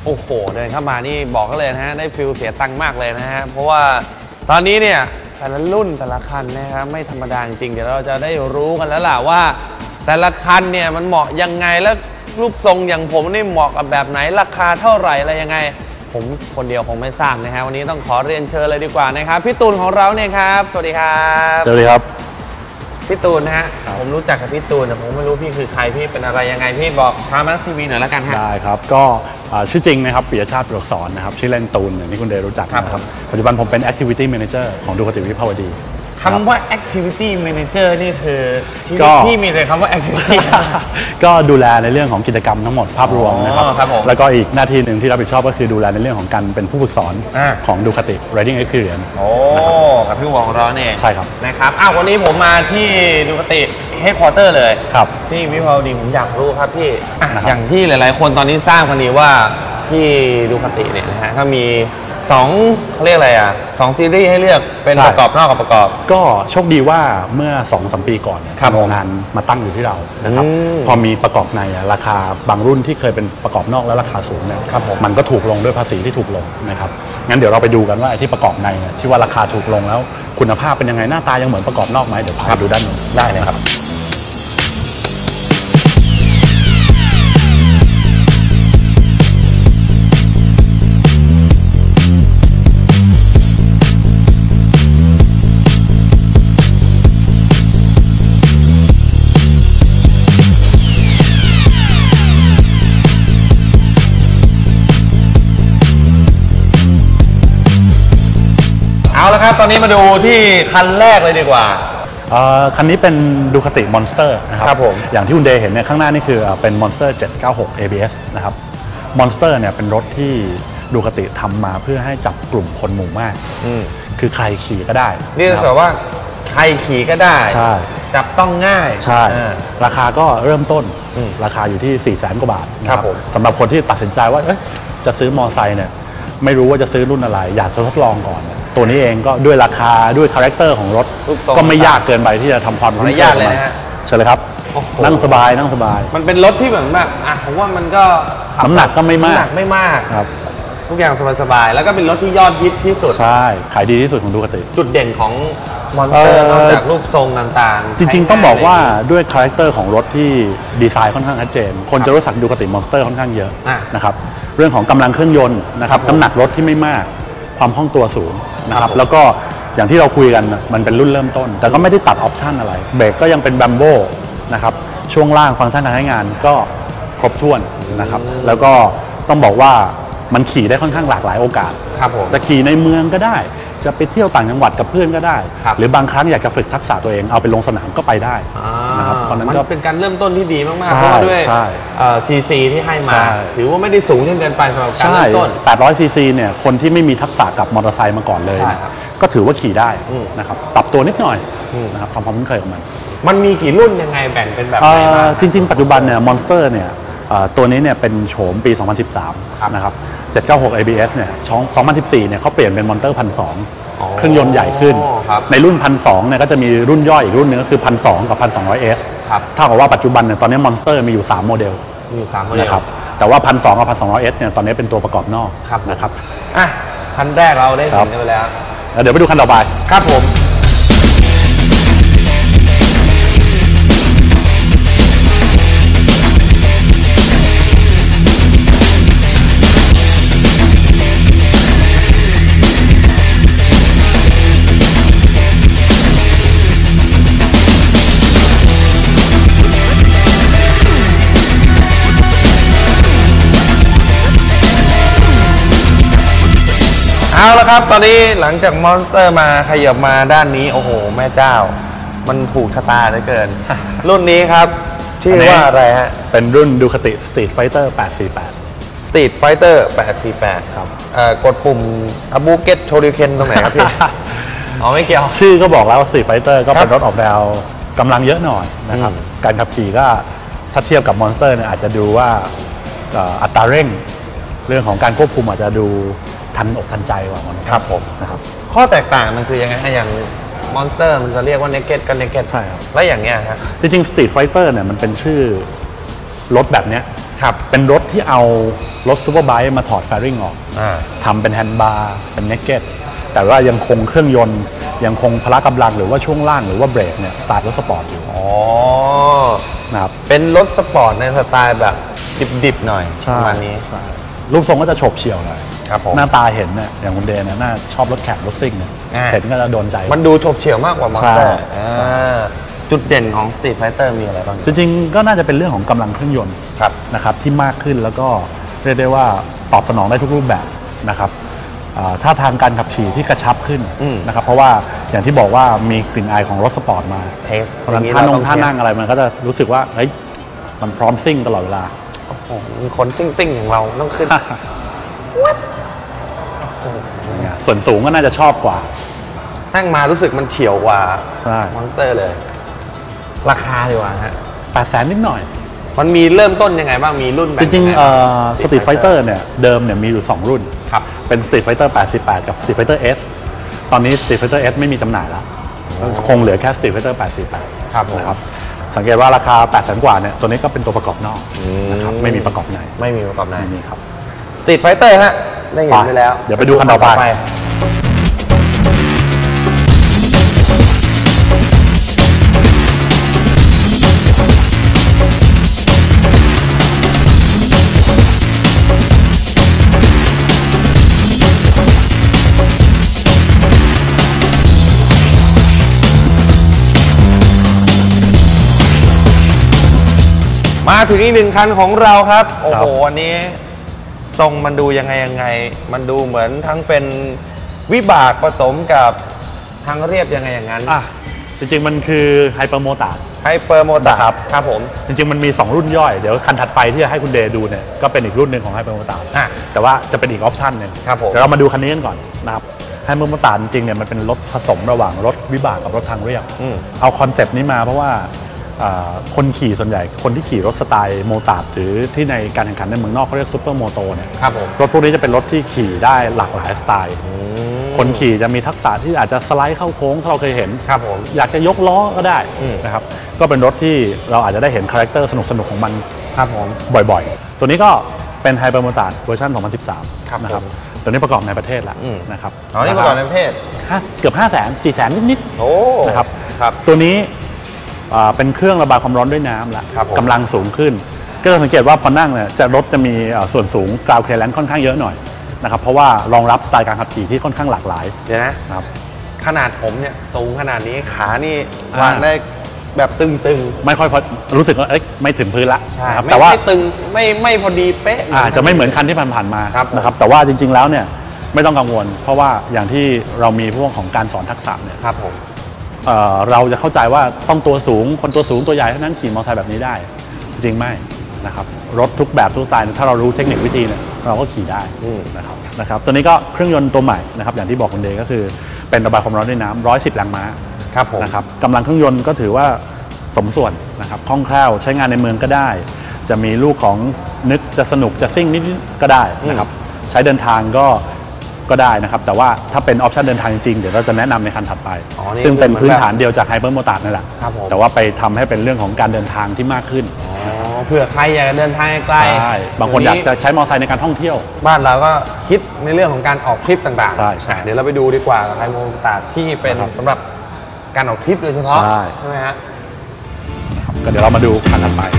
โอ้โหเดินเข้ามานี่บอกกันเลยนะฮะได้ฟิลเสียตังค์มากเลยนะฮะเพราะว่าตอนนี้เนี่ยแต่ละรุ่นแต่ละคันนะครับไม่ธรรมดาจริงๆเดี๋ยวเราจะได้รู้กันแล้วล่ะว่าแต่ละคันเนี่ยมันเหมาะยังไงแล้วรูปทรงอย่างผมนี่เหมาะกับแบบไหนราคาเท่าไหร่อะไรยังไงผมคนเดียวคงไม่ทราบนะฮะวันนี้ต้องขอเรียนเชิญเลยดีกว่านะครับพี่ตูนของเราเนี่ยครับสวัสดีครับสวัสดีครับพี่ตูนนะฮะผมรู้จักกับพี่ตูนแต่ผมไม่รู้พี่คือใครพี่เป็นอะไรยังไงพี่บอกชาวมัสทีวีหน่อยละกันฮะได้ครับก็ชื่อจริงนะครับปิยชาติบุรกษรนะครับชื่อเล่นตูนอย่างที่คุณเดย์รู้จักนะครับปัจจุบันผมเป็น Activity Manager ของดูคติวิภาวดีคำว่า Activity Manager นี่คือที่มีแต่คำว่า Activity ก็ดูแลในเรื่องของกิจกรรมทั้งหมดภาพรวมนะครับแล้วก็อีกหน้าที่หนึ่งที่รับผิดชอบก็คือดูแลในเรื่องของการเป็นผู้ฝึกสอนของดูคติ Riding Experience โอ้กับพี่วงเราเนี่ยใช่ครับนะครับวันนี้ผมมาที่ดูคติ Headquarter เลยครับที่วิภาวดีผมอยากรู้ครับพี่อย่างที่หลายๆคนตอนนี้ทราบกันดีว่าที่ดูคติเนี่ยนะฮะก็มีเขาเรียกอะไร2ซีรีส์ให้เลือกเป็นประกอบนอกกับประกอบก็โชคดีว่าเมื่อ 2-3 ปีก่อนโรงงานมาตั้งอยู่ที่เรานะครับพอมีประกอบในราคาบางรุ่นที่เคยเป็นประกอบนอกแล้วราคาสูงเนี่ยมันก็ถูกลงด้วยภาษีที่ถูกลงนะครับงั้นเดี๋ยวเราไปดูกันว่าไอ้ที่ประกอบในที่ว่าราคาถูกลงแล้วคุณภาพเป็นยังไงหน้าตายังเหมือนประกอบนอกไหมเดี๋ยวพาดูด้านนู้นได้เลยครับเอาละครับตอนนี้มาดูที่คันแรกเลยดีกว่าคันนี้เป็นดูคติมอนสเตอร์นะครับผมอย่างที่คุณเดย์เห็นเนี่ยข้างหน้านี่คือเป็นมอนสเตอร์796 ABS นะครับมอนสเตอร์เนี่ยเป็นรถที่ดูคติทำมาเพื่อให้จับกลุ่มคนหมู่มากคือใครขี่ก็ได้นี่แปลว่าใครขี่ก็ได้ใช่จับต้องง่ายใช่ราคาก็เริ่มต้นราคาอยู่ที่400,000 กว่าบาทนะครับสำหรับคนที่ตัดสินใจว่าจะซื้อมอเตอร์ไซค์เนี่ยไม่รู้ว่าจะซื้อรุ่นอะไรอยากจะทดลองก่อนตัวนี้เองก็ด้วยราคาด้วยคาแรคเตอร์ของรถก็ไม่ยากเกินไปที่จะทำความคุ้นเคยเลยนะฮะเชิญเลยครับนั่งสบายมันเป็นรถที่เหมือนแบบผมว่ามันก็น้ำหนักก็ไม่มากครับทุกอย่างสบายแล้วก็เป็นรถที่ยอดฮิตที่สุดใช่ขายดีที่สุดของดูคติจุดเด่นของมอนสเตอร์นอกจากรูปทรงต่างๆจริงๆต้องบอกว่าด้วยคาแรคเตอร์ของรถที่ดีไซน์ค่อนข้างชัดเจนคนจะรู้จักดูคติมอนสเตอร์ค่อนข้างเยอะนะครับเรื่องของกำลังเครื่องยนต์นะครับน้ำหนักรถที่ไม่มากความคล่องตัวสูงนะครับแล้วก็อย่างที่เราคุยกันมันเป็นรุ่นเริ่มต้นแต่ก็ไม่ได้ตัดออปชันอะไรเบรกก็ยังเป็นแบมโบนะครับช่วงล่างฟังก์ชันการใช้งานก็ครบถ้วนนะครับแล้วก็ต้องบอกว่ามันขี่ได้ค่อนข้างหลากหลายโอกาสจะขี่ในเมืองก็ได้จะไปเที่ยวต่างจังหวัดกับเพื่อนก็ได้หรือบางครั้งอยากจะฝึกทักษะตัวเองเอาไปลงสนามก็ไปได้นะครับตอนนั้นก็เป็นการเริ่มต้นที่ดีมากๆเพราะด้วยซีซีที่ให้มาถือว่าไม่ได้สูงจนเกินไปสำหรับการเริ่มต้น 800ซีซีเนี่ยคนที่ไม่มีทักษะกับมอเตอร์ไซค์มาก่อนเลยก็ถือว่าขี่ได้นะครับปรับตัวนิดหน่อยนะครับทำความคุ้นเคยกับมันมีกี่รุ่นยังไงแบ่งเป็นแบบไหนบ้างจริงๆปัจจุบันเนี่ยมอนสเตอร์เนี่ยตัวนี้เนี่ยเป็นโฉมปี 2013 นะครับ796 ABS เนี่ย2014 เนี่ยเขาเปลี่ยนเป็นมอนเตอร์ 1,200 เครื่องยนต์ใหญ่ขึ้นในรุ่น 1,200 เนี่ยก็จะมีรุ่นย่อยอีกรุ่นนึงก็คือ 1,200 กับ 1,200S เท่ากับว่าปัจจุบันเนี่ยตอนนี้มอนสเตอร์มีอยู่3โมเดลนะครับแต่ว่า 1,200 กับ 1,200S เนี่ยตอนนี้เป็นตัวประกอบนอกนะครับคันแรกเราได้เห็นกันไปแล้วเดี๋ยวไปดูคันต่อไปครับผมเอาละครับตอนนี้หลังจากมอนสเตอร์มาขยับมาด้านนี้โอ้โหแม่เจ้ามันถูกชะตาเหลือเกิน รุ่นนี้ครับชื่อว่าอะไรฮะเป็นรุ่นดูคติ Street Fighter 848 Street Fighter 848ครับกดปุ่มอาบูเกตโชริเคนตรงไหนครับพี่ไม่เกี่ยวชื่อก็บอกแล้ว Street Fighter ก็เป็นรถออกแนวกำลังเยอะหน่อยนะครับการขับขี่ก็ถ้าเทียบกับมอนสเตอร์เนี่ยอาจจะดูว่าอัตราเร่งเรื่องของการควบคุมอาจจะดูทันอกทันใจกว่ามันครับผมนะครับข้อแตกต่างมันคือยังไงอย่างมอนสเตอร์มันจะเรียกว่าเนเกตกันเนเกตใช่ครับแล้วอย่างเงี้ยครับจริงๆสตรีทไฟเตอร์เนี่ยมันเป็นชื่อรถแบบเนี้ยครับเป็นรถที่เอารถซูเปอร์ไบค์มาถอดแฟริ่งออกทำเป็นแฮนด์บาร์เป็นเนกเก็ตแต่ว่ายังคงเครื่องยนต์ยังคงพละกำลังหรือว่าช่วงล่างหรือว่าเบรกเนี่ยสไตล์รถสปอร์ตอยู่นะครับเป็นรถสปอร์ตในสไตล์แบบดิบๆหน่อยประมาณนี้รูปทรงก็จะโฉบเฉี่ยวหน่อยครับผมหน้าตาเห็นเนี่ยอย่างคุณเดนน่าชอบรถแข่งรถซิ่งเนี่ยเห็นก็จะโดนใจมันดูโฉบเฉี่ยวมากกว่ามอเตอร์จุดเด่นของ Street Fighter มีอะไรบ้างจริงๆก็น่าจะเป็นเรื่องของกำลังเครื่องยนต์นะครับที่มากขึ้นแล้วก็เรียกได้ว่าตอบสนองได้ทุกรูปแบบนะครับท่าทางการขับขี่ที่กระชับขึ้นนะครับเพราะว่าอย่างที่บอกว่ามีกลิ่นอายของรถสปอร์ตมาเพราะฉะนั้นท่านั่งอะไรมันก็จะรู้สึกว่าเฮ้ยมันพร้อมซิ่งตลอดเวลาโอ้โหคนซิ่งอย่างเราต้องขึ้นส่วนสูงก็น่าจะชอบกว่านั่งมารู้สึกมันเฉียวกว่า มอนสเตอร์เลยราคาดีกว่าฮะ 800,000นิดหน่อยมันมีเริ่มต้นยังไงบ้างมีรุ่นจริงๆStreet Fighter เนี่ยเดิมเนี่ยมีอยู่2รุ่นครับเป็น Street Fighter 88กับ Street Fighter S ตอนนี้ Street Fighter S ไม่มีจำหน่ายแล้วคงเหลือแค่ Street Fighter 88 ครับนะครับสังเกตว่าราคา800,000กว่าเนี่ยตัวนี้ก็เป็นตัวประกอบนอกนะครับไม่มีประกอบในไม่มีประกอบในนี่ครับ Street Fighter ฮะได้เห็นไปแล้วเดี๋ยวไปดูคันต่อไปมาถึงอีกหนึ่งคันของเราครับโอ้โหวันนี้ทรงมันดูยังไงมันดูเหมือนทั้งเป็นวิบากผสมกับทางเรียบยังไงอย่างนั้นจริงๆมันคือไฮเปอร์โมตาร์ครับผมจริงๆมันมี2รุ่นย่อยเดี๋ยวคันถัดไปที่จะให้คุณเดย์ดูเนี่ยก็เป็นอีกรุ่นหนึ่งของไฮเปอร์โมตาร์แต่ว่าจะเป็นอีกออปชั่นหนึ่งเดี๋ยวเรามาดูคันนี้กันก่อนนะครับไฮเปอร์โมตาร์จริงๆเนี่ยมันเป็นรถผสมระหว่างรถวิบากกับรถทางเรียบเอาคอนเซปต์นี้มาเพราะว่าคนขี่ส่วนใหญ่คนที่ขี่รถสไตล์โมตาร์ดหรือที่ในการแข่งขันในเมืองนอกเขาเรียกซูเปอร์โมโตเนี่ยรถพวกนี้จะเป็นรถที่ขี่ได้หลากหลายสไตล์คนขี่จะมีทักษะที่อาจจะสไลด์เข้าโค้งถ้าเราเคยเห็นอยากจะยกล้อก็ได้นะครับก็เป็นรถที่เราอาจจะได้เห็นคาแรคเตอร์สนุกของมันบ่อยๆตัวนี้ก็เป็นไฮเปอร์โมตาร์ดเวอร์ชัน2013นะครับตัวนี้ประกอบในประเทศแล้วนะครับนี่ประกอบในประเทศเกือบ500,000 400,000นิดๆนะครับตัวนี้เป็นเครื่องระบายความร้อนด้วยน้ำละกำลังสูงขึ้นก็จะสังเกตว่าพอนั่งเนี่ยรถจะมีส่วนสูงกราวเคลียร์แลนซ์ค่อนข้างเยอะหน่อยนะครับเพราะว่ารองรับสไตล์การขับขี่ที่ค่อนข้างหลากหลายเดี๋ยวนะครับขนาดผมเนี่ยสูงขนาดนี้ขานี่วางได้แบบตึงๆไม่ค่อยพอรู้สึกว่าไม่ถึงพื้นละแต่ว่าไม่ตึงไม่พอดีเป๊ะจะไม่เหมือนคันที่ผ่านมานะครับแต่ว่าจริงๆแล้วเนี่ยไม่ต้องกังวลเพราะว่าอย่างที่เรามีพวกของการสอนทักษะเนี่ยครับผมเราจะเข้าใจว่าต้องตัวสูงคนตัวสูงตัวใหญ่เท่านั้นขี่มอเตอร์ไซค์แบบนี้ได้จริงไม่นะครับรถทุกแบบทุกสไตล์ถ้าเรารู้เทคนิควิธีเนี่ยเราก็ขี่ได้นะครับตัวนี้ก็เครื่องยนต์ตัวใหม่นะครับอย่างที่บอกคุณเดย์ก็คือเป็นระบายความร้อนด้วยน้ำ110 แรงม้านะครับกำลังเครื่องยนต์ก็ถือว่าสมส่วนนะครับคล่องแคล่วใช้งานในเมืองก็ได้จะมีลูกของนึกจะสนุกจะซิ่งนิดก็ได้นะครับใช้เดินทางก็ได้นะครับแต่ว่าถ้าเป็นออปชันเดินทางจริงๆเดี๋ยวเราจะแนะนำในคันถัดไปซึ่งเป็นพื้นฐานเดียวจากไฮเปอร์โมตาร์ดนั่นแหละแต่ว่าไปทำให้เป็นเรื่องของการเดินทางที่มากขึ้นเผื่อใครอยากเดินทางไกลบางคนอยากจะใช้มอเตอร์ไซค์ในการท่องเที่ยวบ้านเราก็คิดในเรื่องของการออกทริปต่างๆเดี๋ยวเราไปดูดีกว่าไฮเปอร์โมตาร์ดที่เป็นสำหรับการออกทริปโดยเฉพาะใช่ไหมฮะก็เดี๋ยวเรามาดูคันถัดไป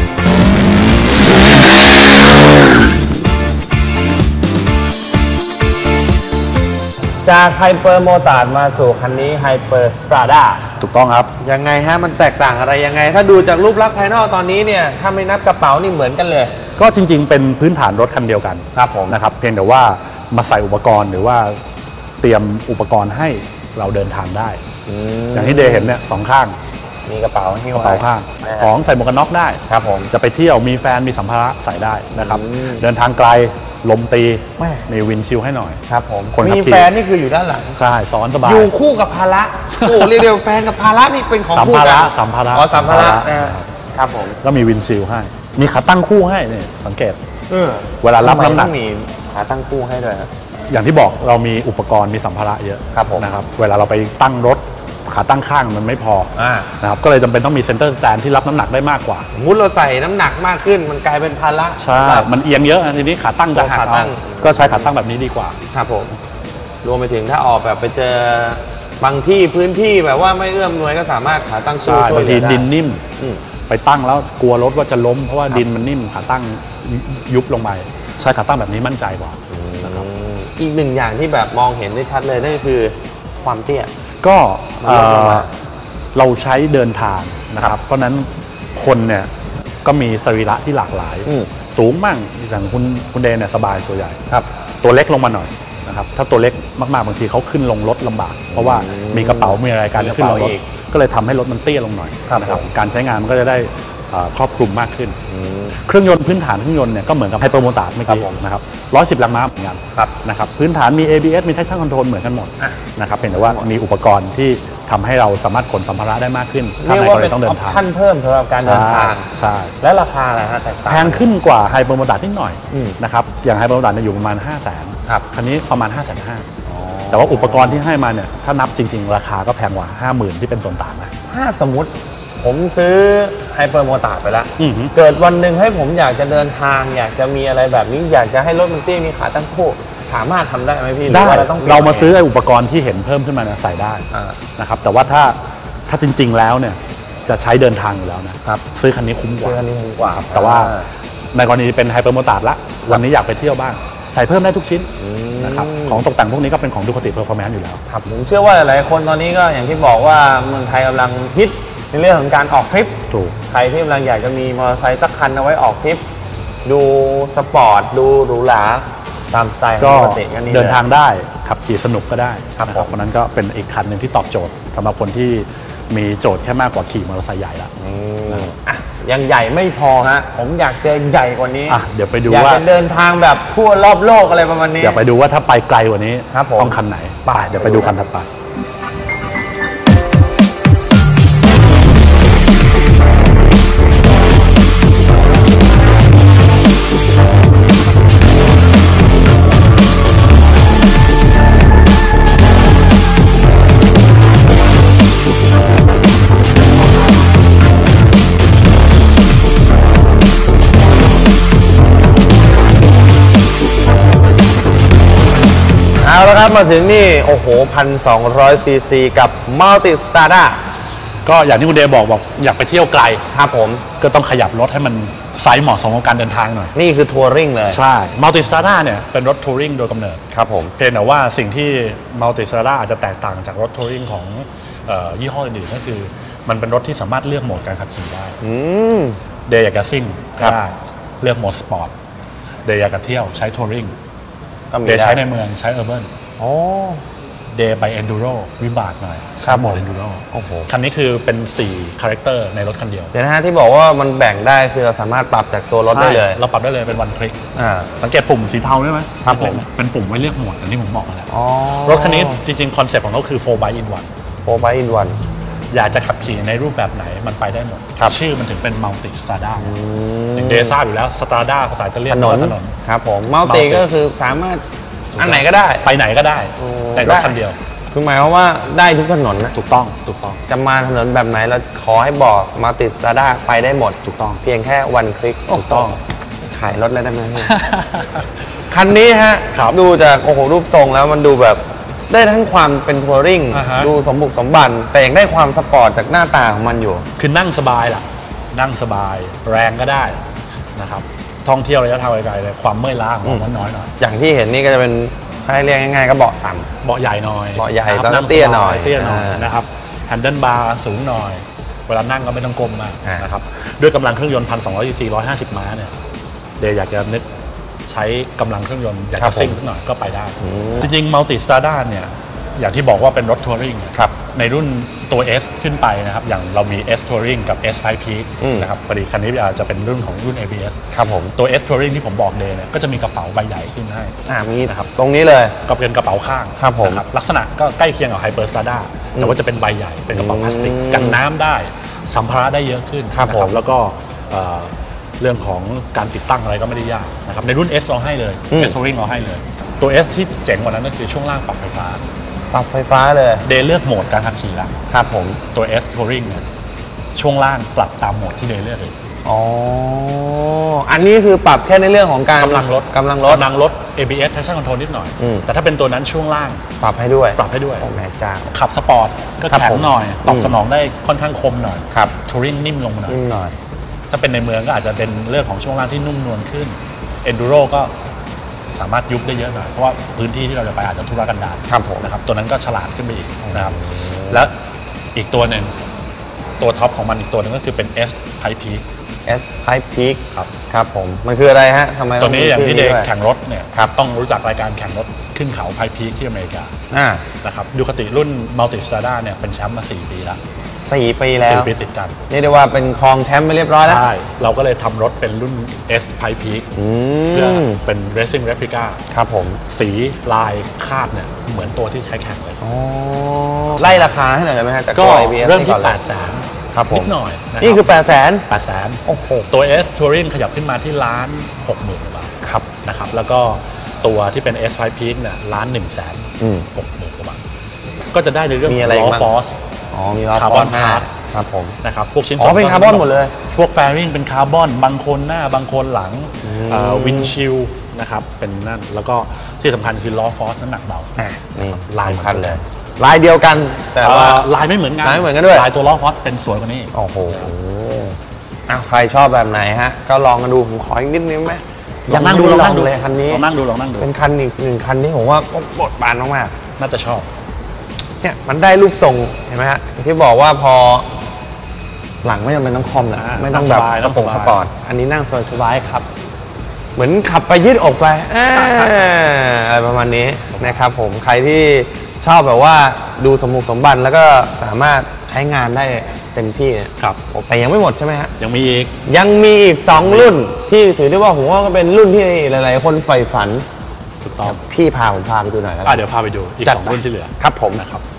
จากไฮเปอร์โมตาร์ดมาสู่คันนี้ไฮเปอร์สตราด้าถูกต้องครับยังไงฮะมันแตกต่างอะไรยังไงถ้าดูจากรูปลักษณ์ภายนอกตอนนี้เนี่ยถ้าไม่นับกระเป๋านี่เหมือนกันเลยก็จริงๆเป็นพื้นฐานรถคันเดียวกันครับผมนะครับเพียงแต่ว่ามาใส่อุปกรณ์หรือว่าเตรียมอุปกรณ์ให้เราเดินทางได้อย่างที่เดย์เห็นเนี่ย2ข้างมีกระเป๋าหิ้วกระเป๋าข้างของใส่หมวกกันน็อกได้ครับผมจะไปเที่ยวมีแฟนมีสัมภาระใส่ได้นะครับเดินทางไกลลมตีมีวินชิลให้หน่อยครับผมมีแฟนนี่คืออยู่ด้านหลังใช่ซ้อนสบายอยู่คู่กับภาระโอ้เรียกเดียวแฟนกับภาระนี่เป็นของคู่กันสัมภาระสัมภาระครับผมก็มีวินชิลให้มีขาตั้งคู่ให้เนี่ยสังเกตเวลารับน้ำหนักมีขาตั้งคู่ให้ด้วยครับอย่างที่บอกเรามีอุปกรณ์มีสัมภาระเยอะนะครับเวลาเราไปตั้งรถขาตั้งข้างมันไม่พอนะครับก็เลยจำเป็นต้องมีเซนเตอร์สแตนที่รับน้ำหนักได้มากกว่าสมมติเราใส่น้ำหนักมากขึ้นมันกลายเป็นภาระใช่มันเอียงเยอะทีนี้ขาตั้งจะหักก็ใช้ขาตั้งแบบนี้ดีกว่าครับผมรวมไปถึงถ้าออกแบบไปเจอบางที่พื้นที่แบบว่าไม่เอื้อมหน่วยก็สามารถขาตั้งช่วยบางทีดินนิ่มไปตั้งแล้วกลัวรถว่าจะล้มเพราะว่าดินมันนิ่มขาตั้งยุบลงไปใช้ขาตั้งแบบนี้มั่นใจกว่าอีกหนึ่งอย่างที่แบบมองเห็นได้ชัดเลยนั่นก็คือความเตี้ยก็เราใช้เดินทางนะครับเพราะนั้นคนเนี่ยก็มีสรีระที่หลากหลายสูงมั่งอย่างคุณเดนเนี่ยสบายตัวใหญ่ครับตัวเล็กลงมาหน่อยนะครับถ้าตัวเล็กมากๆบางทีเขาขึ้นลงรถลำบากเพราะว่ามีกระเป๋ามีอะไรการขึ้นลงรถก็เลยทำให้รถมันเตี้ยลงหน่อยนะครับการใช้งานมันก็จะได้ครอบคลุมมากขึ้นเครื่องยนต์พื้นฐานเครื่องยนต์เนี่ยก็เหมือนกับไฮเปอร์โมตาร์เมื่อกี้นะครับ110 แรงม้าเหมือนกันนะครับพื้นฐานมี ABS มี traction control เหมือนกันหมดนะครับเพียงแต่ว่ามีอุปกรณ์ที่ทำให้เราสามารถขนสัมภาระได้มากขึ้นเรียกว่าเป็นออปชั่นเพิ่มสำหรับการเดินทางใช่และราคาอะไรฮะแตกต่างแพงขึ้นกว่าไฮเปอร์โมตาร์นิดหน่อยนะครับอย่างไฮเปอร์โมตาร์อยู่ประมาณ 500,000 ครับคันนี้ประมาณ 550,000 แต่ว่าอุปกรณ์ที่ให้มาเนี่ยถ้านับจริงๆราคาก็แพงกว่า 50,000 ที่เป็นส่วนต่างนะถ้าสมมติผมซื้อไฮเปอร์โมตาร์ไปแล้วเกิดวันหนึ่งให้ผมอยากจะเดินทางอยากจะมีอะไรแบบนี้อยากจะให้รถมันเตี้ยมีขาตั้งคู่สามารถทำได้ไหมพี่ได้เรามาซื้ออุปกรณ์ที่เห็นเพิ่มขึ้นมาใส่ได้นะครับแต่ว่าถ้าจริงๆแล้วเนี่ยจะใช้เดินทางอยู่แล้วนะครับซื้อคันนี้คุ้มกว่าแต่ว่าในกรณีเป็นไฮเปอร์โมตาร์ละวันนี้อยากไปเที่ยวบ้างใส่เพิ่มได้ทุกชิ้นนะครับของตกแต่งพวกนี้ก็เป็นของดูคติเพอร์ฟอร์แมนซ์อยู่แล้วครับผมเชื่อว่าหลายคนตอนนี้ก็อย่างที่บอกว่าเมืองไทยกำลังฮิตในเรื่องของการออกทริปถูกใครที่กำลังอยากจะมีมอเตอร์ไซค์สักคันเอาไว้ออกทริปดูสปอร์ตดูหรูหราตามสไตล์ก็เดินทางได้ขับขี่สนุกก็ได้ครับเพราะนั้นก็เป็นอีกคันหนึ่งที่ตอบโจทย์สำหรับคนที่มีโจทย์แค่มากกว่าขี่มอเตอร์ไซค์ใหญ่ละยังใหญ่ไม่พอฮะผมอยากจะใหญ่กว่านี้เดี๋ยวไปดูว่าอยากจะเดินทางแบบทั่วรอบโลกอะไรประมาณนี้เดี๋ยวไปดูว่าถ้าไปไกลกว่านี้ต้องคันไหนเดี๋ยวไปดูคันถัดไปเอาละครับมาถึงนี่โอ้โห 1,200 ซีซีกับ Multi Strada ก็อย่างที่คุณเดย์บอกอยากไปเที่ยวไกลครับผมก็ต้องขยับรถให้มันไซส์เหมาะสมกับการเดินทางหน่อยนี่คือทัวริงเลยใช่ Multi Strada เนี่ยเป็นรถทัวริงโดยกำเนิดครับผมเพียงแต่ว่าสิ่งที่ Multi Strada อาจจะแตกต่างจากรถทัวริงของยี่ห้ออื่นๆก็คือมันเป็นรถที่สามารถเลือกโหมดการขับขี่ได้เดย์อยากจะซิ่งก็ได้เลือกโหมดสปอร์ตเดย์อยากจะเที่ยวใช้ทัวริงเดย์ใช้ในเมืองใช้เออร์เบิร์นเดย์ไปเอนดูโรวิบากหน่อยใช้โหมดเอนดูโรคันนี้คือเป็น4คาแรคเตอร์ในรถคันเดียวเดี๋ยวนะฮะที่บอกว่ามันแบ่งได้คือเราสามารถปรับจากตัวรถได้เลยเราปรับได้เลยเป็นวันคลิกสังเกตปุ่มสีเทาได้ไหมครับผมเป็นปุ่มไว้เลือกโหมดอันนี้ผมบอกมาแล้วรถคันนี้จริงๆคอนเซ็ปต์ของเขาคือ 4x in 1 4x in 1 อยากจะขับขี่ในรูปแบบไหนมันไปได้หมดชื่อมันถึงเป็น Multi Strada อย่างเดซ่าอยู่แล้ว Strada ภาษาอิตาเลียนถนนครับผม Multi ก็คือสามารถอันไหนก็ได้ไปไหนก็ได้ในรถคันเดียวคือหมายความว่าได้ทุกถนนนะถูกต้องจะมาถนนแบบไหนเราขอให้บอก Multi Strada ไปได้หมดถูกต้องเพียงแค่วันคลิกถูกต้องขายรถแล้วได้ไหมคันนี้ฮะดูจากโอ้โหรูปทรงแล้วมันดูแบบได้ทั้งความเป็นทัวริงดูสมบุกสมบันแต่ยังได้ความสปอร์ตจากหน้าตาของมันอยู่คือนั่งสบายล่ะนั่งสบายแรงก็ได้นะครับท่องเที่ยวระยะทางไกลๆเลยความเมื่อยล้าของมันน้อยหน่อยอย่างที่เห็นนี่ก็จะเป็นให้เรียกง่ายๆก็เบาะต่ำเบาะใหญ่หน่อยเบาะใหญ่แล้วเตี้ยหน่อยนะครับแฮนเดิลบาร์สูงหน่อยเวลานั่งก็ไม่ต้องก้มมากนะครับด้วยกำลังเครื่องยนต์ 1,200 ซีซี 150 ม้าเนี่ยเดย์อยากจะนึกใช้กำลังเครื่องยนต์อยากจะซิ่งสักหน่อยก็ไปได้จริงๆ Multi Strada เนี่ยอย่างที่บอกว่าเป็นรถทัวริงในรุ่นตัว S ขึ้นไปนะครับอย่างเรามี S Touring กับ S High Peak นะครับพอดีคันนี้จะเป็นรุ่นของรุ่น ABS ครับผมตัว S Touring ที่ผมบอกเดย์เนี่ยก็จะมีกระเป๋าใบใหญ่ขึ้นให้มีนะครับตรงนี้เลยก็เป็นกระเป๋าข้างครับผมลักษณะก็ใกล้เคียงกับ Hyper Strada แต่ว่าจะเป็นใบใหญ่เป็นกระเป๋าพลาสติกกันน้ำได้สัมภาระได้เยอะขึ้นนะครับแล้วก็เรื่องของการติดตั้งอะไรก็ไม่ได้ยากนะครับในรุ่น S เราให้เลย S Touring เราให้เลยตัว S ที่เจ๋งกว่านั้นก็คือช่วงล่างปรับไฟฟ้าปรับไฟฟ้าเลยเดย์เลือกโหมดการขับขี่ละครับผมตัว S Touring เนี่ยช่วงล่างปรับตามโหมดที่เดย์เลือกเลยอ๋ออันนี้คือปรับแค่ในเรื่องของการกำลังรถกำลังรถ ABS Traction Control นิดหน่อยอืมแต่ถ้าเป็นตัวนั้นช่วงล่างปรับให้ด้วยปรับให้ด้วยโอ้แม่เจ้าขับสปอร์ตก็ครับแข็ผงมหน่อยตอบอืมสนองได้ค่อนข้างคมหน่อยครับ Touring นิ่มลงมาหน่อยนิดหน่อยถ้าเป็นในเมืองก็อาจจะเป็นเรื่องของช่วงล่างที่นุ่มนวลขึ้น Enduro ก็สามารถยุบได้เยอะหน่อยเพราะว่าพื้นที่ที่เราจะไปอาจจะทุรกันดารครับผมนะครับตัวนั้นก็ฉลาดขึ้นไปอีกนะครับและอีกตัวหนึ่งตัวท็อปของมันอีกตัวหนึงก็คือเป็น S Type Peak S Type Peak ครับครับผมมันคืออะไรฮะทำไมตัวนี้อย่างที่เด็กชื่แข่งรถเนี่ยครับต้องรู้จักรายการแข่งรถขึ้นเขาไพพีคที่อเมริกาอ่านะครับดูคติรุ่นมัลติสตาร์ด้าเนี่ยเป็นแชมป์มา 4 ปีแล้ว 4 ปีแล้ว 4 ปีติดกันนี่ได้ว่าเป็นครองแชมป์ไปเรียบร้อยแล้วใช่เราก็เลยทำรถเป็นรุ่น S Type Peak เพื่อเป็น Racing Replica ครับผมสีลายคาดเนี่ยเหมือนตัวที่ใช้แข่งเลยอ๋อไล่ราคาให้หน่อยได้ไหมฮะจากก็ตัว ABS เริ่มที่ก่อนเลย 800,000 ครับผมนิดหน่อยะรับนี่คือ 800,000 800,000 โอ้โหตัว S Touring ขยับขึ้นมาที่1,60,000 บาทครับนะครับแล้วก็ตัวที่เป็น S Type Peak เนี่ยอืม 1,160,000 บาทก็จะได้ในเรื่องมีขออะไรงล้อบ้างฟอสอ๋อมีล้อคาร์บอนฟสห้าพาร์ทครับผมนะครับพวกชิ้นอ๋อเป็นคาร์บอนหมดเลยพวกแฟริ่งเป็นคาร์บอนบางโคนหน้าบางโคนหลังวินชิลนะครับเป็นนั่นแล้วก็ที่สำคัญคือล้อฟอสน้ำหนักเบานี่ลายสำคัญเลย ลายเดียวกัน แต่ว่าลายไม่เหมือนกันลายไม่เหมือนกันด้วยลายตัวล้อฟอสเป็นสวยกว่านี้โอ้โหอ้าวใครชอบแบบไหนฮะ ก็ลองกันดูผมขออีกนิดนึงไหมลองนั่งดูยัลองไม่นั่งดูเลยคันนี้ลองนั่งดูลองนั่งดูเป็นคันอีกหนึ่งคันที่ผมว่าบทบานมากน่าจะชอบๆเนี่ยมันได้รูปทรงเห็นไหมฮะอย่างที่บอกว่าพอ หลังไม่จำเป็นต้องคอมนะไม่ต้องแบบสปอร์ตอันนี้นั่งสบายๆครับ เหมือนขับไปยืดอกไปอะไรประมาณนี้นะครับผมใครที่ชอบแบบว่าดูสมบุกสมบันแล้วก็สามารถใช้งานได้เต็มที่เนี่ยครับแต่ยังไม่หมดใช่ไหมฮะยังมีอีกยังมีอีก 2 รุ่นที่ถือได้ว่าผมว่าก็เป็นรุ่นที่หลายๆคนใฝ่ฝันถูกต้องพี่ผมพาไปดูหน่อยแล้วเดี๋ยวพาไปดูอีกจัด 2 ไปรุ่นที่เหลือครับผมนะครับ